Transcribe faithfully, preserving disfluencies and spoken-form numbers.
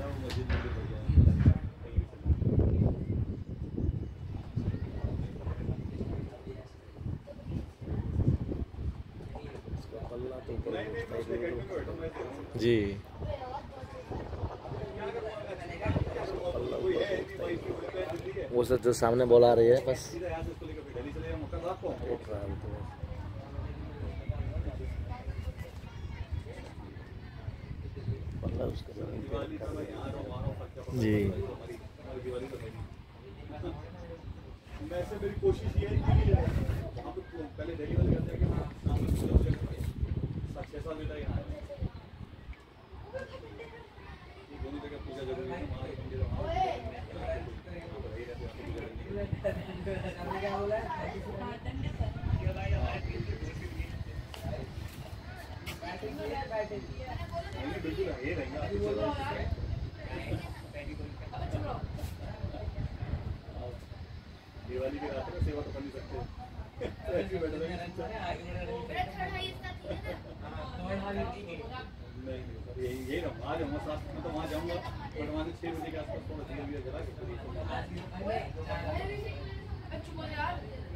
जी वो सब जो सामने बॉल आ रही है बस जी। वैसे मेरी कोशिश ये है कि वहाँ पे पहले दिल्ली वाले कहते हैं कि छः साल बेटा यहाँ दोनों जगह पूजा जरूरी है। बिल्कुल ये रहेगा दिवाली की रात में सेवा तो कर नहीं सकते। नहीं यही यही ना आज हम साथ में तो वहाँ जाऊँगा बट वहाँ से छः बजे के आसपास थोड़ा धीरे धीरे जला के